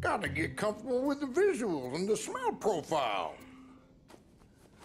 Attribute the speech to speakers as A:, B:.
A: Gotta get comfortable with the visuals and the smell profile.